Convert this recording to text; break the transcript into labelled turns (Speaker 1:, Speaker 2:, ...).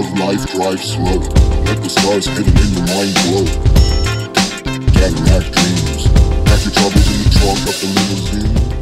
Speaker 1: of life drive slow. Let the stars hidden in your mind glow. Cadillac dreams. Pack your troubles in the trunk of the limousine.